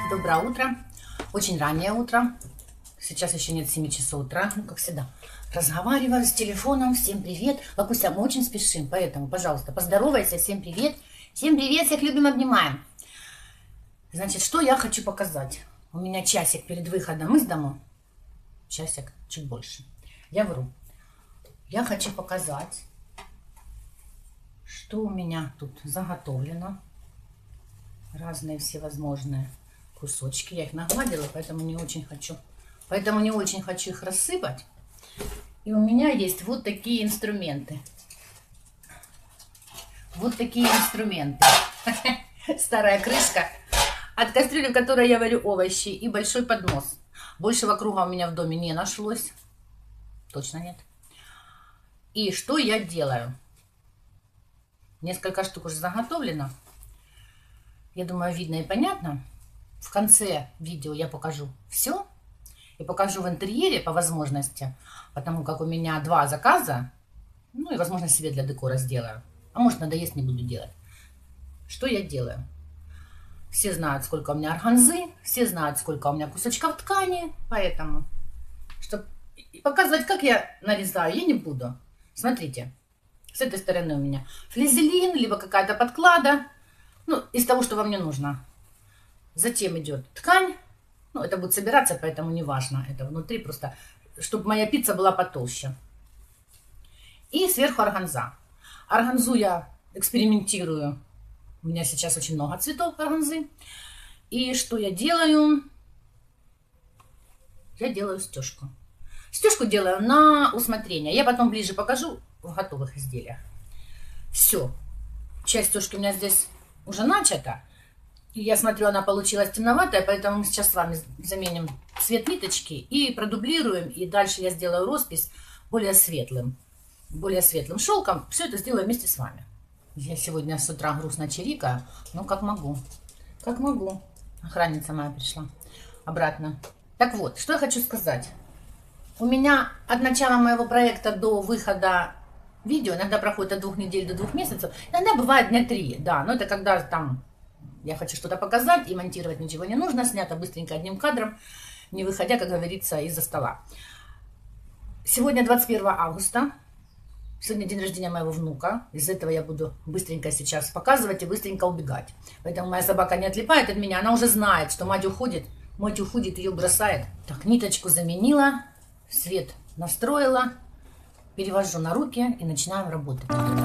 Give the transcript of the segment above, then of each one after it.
Доброе утро. Очень раннее утро. Сейчас еще нет 7 часов утра. Ну, как всегда. Разговариваю с телефоном. Всем привет. Лакуся, мы очень спешим, поэтому, пожалуйста, поздоровайся. Всем привет. Всем привет. Всех любим, обнимаем. Значит, что я хочу показать. У меня часик перед выходом из дома. Часик, чуть больше. Я вру. Я хочу показать, что у меня тут заготовлено. Разные всевозможные кусочки. Я их нагладила, поэтому не очень хочу. Их рассыпать. И у меня есть вот такие инструменты. Вот такие инструменты. Старая крышка от кастрюли, в которой я варю овощи, и большой поднос. Большего круга у меня в доме не нашлось. Точно нет. И что я делаю? Несколько штук уже заготовлено. Я думаю, видно и понятно. В конце видео я покажу все. И покажу в интерьере по возможности. Потому как у меня 2 заказа. Ну и, возможно, себе для декора сделаю. А может, надоест, не буду делать. Что я делаю? Все знают, сколько у меня органзы. Все знают, сколько у меня кусочков ткани. Поэтому, чтобы показывать, как я нарезаю, я не буду. Смотрите. С этой стороны у меня флизелин, либо какая-то подклада. Ну, из того, что вам не нужно. Затем идет ткань. Ну, это будет собираться, поэтому не важно. Это внутри просто, чтобы моя пицца была потолще. И сверху органза. Органзу я экспериментирую. У меня сейчас очень много цветов органзы. И что я делаю? Я делаю стежку. Стежку делаю на усмотрение. Я потом ближе покажу в готовых изделиях. Все. Часть стежки у меня здесь уже начата. И я смотрю, она получилась темноватая, поэтому мы сейчас с вами заменим цвет ниточки и продублируем. И дальше я сделаю роспись более светлым шелком. Все это сделаю вместе с вами. Я сегодня с утра грустно чирикаю, но как могу. Как могу. Охранница моя пришла обратно. Так вот, что я хочу сказать. У меня от начала моего проекта до выхода видео иногда проходит от 2 недель до 2 месяцев. Иногда бывает дня 3, да. Но это когда там я хочу что-то показать, и монтировать ничего не нужно. Снято быстренько одним кадром, не выходя, как говорится, из-за стола. Сегодня 21 августа. Сегодня день рождения моего внука. Из-за этого я буду быстренько сейчас показывать и быстренько убегать. Поэтому моя собака не отлипает от меня. Она уже знает, что мать уходит, ее бросает. Так, ниточку заменила, свет настроила. Перевожу на руки и начинаем работать.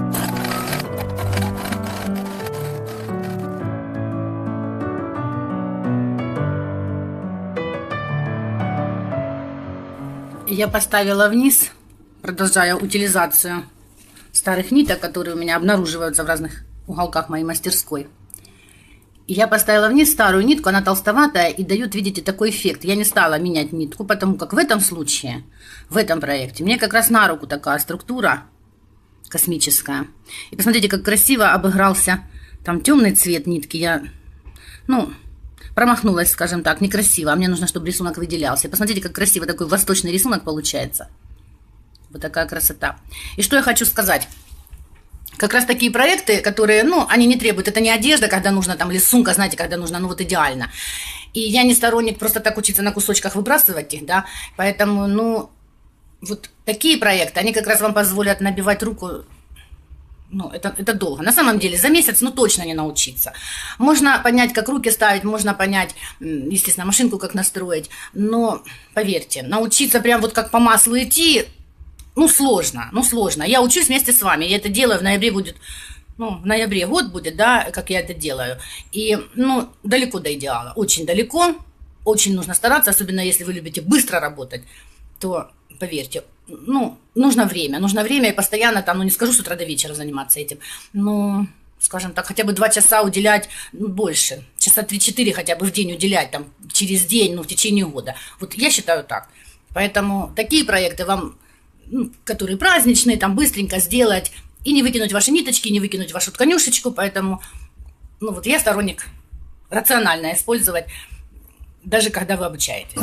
Я поставила вниз, продолжая утилизацию старых ниток, которые у меня обнаруживаются в разных уголках моей мастерской. И я поставила вниз старую нитку, она толстоватая и дает, видите, такой эффект. Я не стала менять нитку, потому как в этом случае, в этом проекте, мне как раз на руку такая структура космическая. И посмотрите, как красиво обыгрался там темный цвет нитки. Я, промахнулась, скажем так, некрасиво. А мне нужно, чтобы рисунок выделялся. И посмотрите, как красиво такой восточный рисунок получается. Вот такая красота. И что я хочу сказать. Как раз такие проекты, которые, они не требуют, это не одежда, когда нужно там, или сумка, знаете, когда нужно, вот идеально. И я не сторонник просто так учиться на кусочках выбрасывать их, да, поэтому, вот такие проекты, они как раз вам позволят набивать руку, это долго. На самом деле, за месяц, точно не научиться. Можно понять, как руки ставить, можно понять, естественно, машинку как настроить, но, поверьте, научиться прям вот как по маслу идти, сложно. Я учусь вместе с вами. Я это делаю. В ноябре будет, в ноябре год будет, да, как я это делаю. И, далеко до идеала. Очень далеко. Очень нужно стараться, особенно если вы любите быстро работать, то, поверьте, нужно время. Нужно время и постоянно там, не скажу с утра до вечера заниматься этим, скажем так, хотя бы 2 часа уделять, больше. Часа 3-4 хотя бы в день уделять, там, через день, в течение года. Вот я считаю так. Поэтому такие проекты вам, которые праздничные, там быстренько сделать и не выкинуть ваши ниточки, не выкинуть вашу тканюшечку, поэтому, я сторонник рационально использовать, даже когда вы обучаетесь.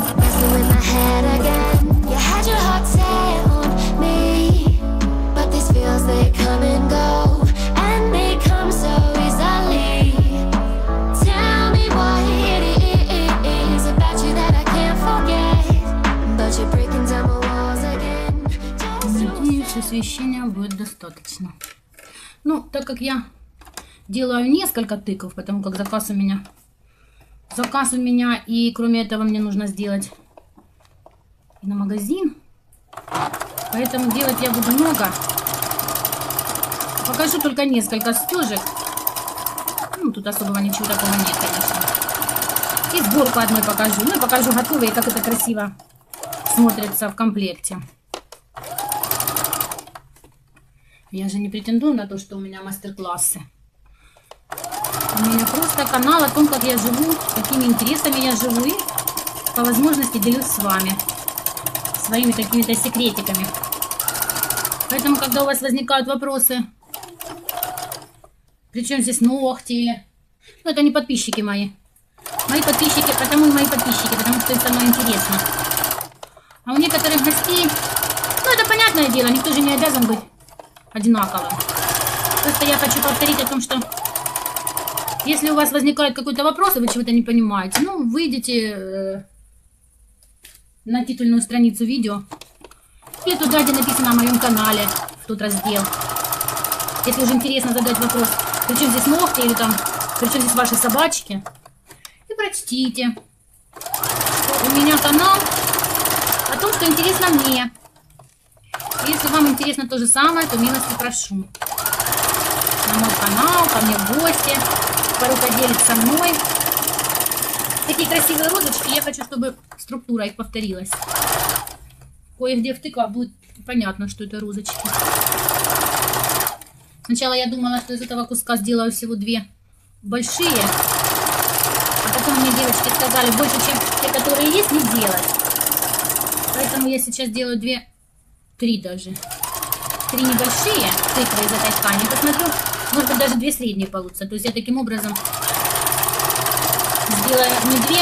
Больше освещения будет достаточно. Ну, так как я делаю несколько тыков, потому как заказ у меня, и кроме этого мне нужно сделать и на магазин. Поэтому делать я буду много. Покажу только несколько стежек. Ну, тут особого ничего такого нет, конечно. И сборку одной покажу. Ну, и покажу готовые, как это красиво смотрится в комплекте. Я же не претендую на то, что у меня мастер-классы. У меня просто канал о том, как я живу, какими интересами я живу. И по возможности делюсь с вами своими какими-то секретиками. Поэтому, когда у вас возникают вопросы, причем здесь ногти или... Ну, это не подписчики мои. Мои подписчики, потому что им со мной интересно. А у некоторых гостей... Ну, это понятное дело, никто же не обязан быть одинаковым. Просто я хочу повторить о том, что если у вас возникает какой-то вопрос, и вы чего-то не понимаете, ну, выйдите на титульную страницу видео. Или туда, где написано о моем канале, в тот раздел. Если уже интересно задать вопрос, при чем здесь ногти или там, при чем здесь ваши собачки, и прочтите, что у меня канал о том, что интересно мне. Если вам интересно то же самое, то милости прошу на мой канал, ко мне в гости, порукоделить со мной. Такие красивые розочки, я хочу, чтобы структура их повторилась. Кое-где в тыквах будет понятно, что это розочки. Сначала я думала, что из этого куска сделаю всего 2 большие. А потом мне девочки сказали, больше, чем те, которые есть, не делать. Поэтому я сейчас делаю 3 даже. 3 небольшие тыквы из этой ткани. Посмотрю, может быть, даже 2 средние получатся. То есть я таким образом сделаю не 2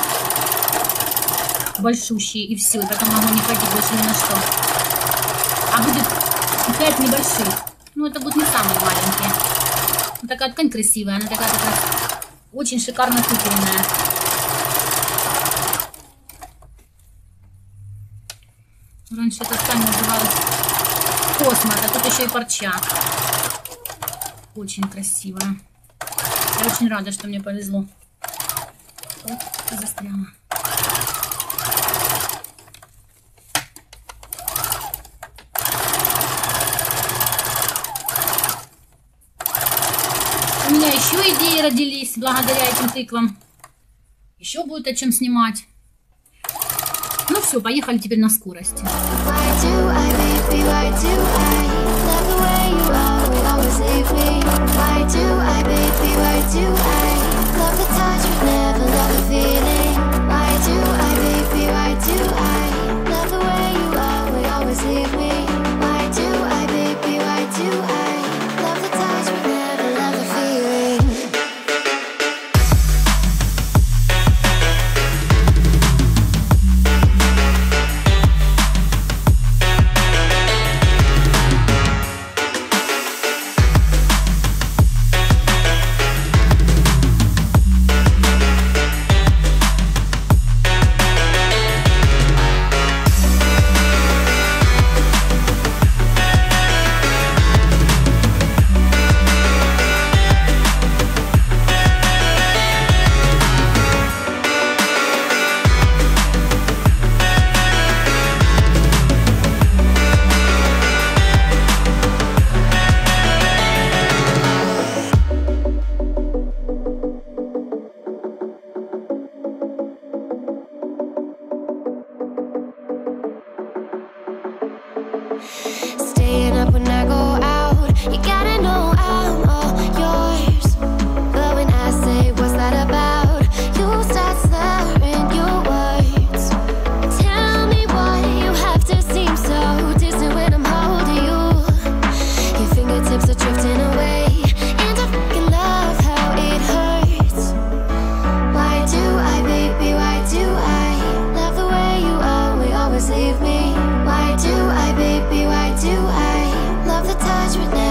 большущие и все. И потом могу не хватить больше ни на что. А будет 5 небольших. Ну, это будут не самые маленькие. Вот такая ткань красивая. Она такая очень шикарно купленная. Раньше эта ткань называлась космос, а тут еще и парча. Очень красивая. Я очень рада, что мне повезло. Вот, застряла. У меня еще идеи родились благодаря этим тыквам. Еще будет о чем снимать. Ну все, поехали теперь на скорости. Leave me. Why do I, baby? Why do I love the touch but never